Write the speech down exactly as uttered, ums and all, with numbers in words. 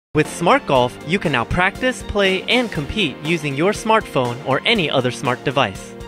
With Smartgolf, you can now practice, play, and compete using your smartphone or any other smart device.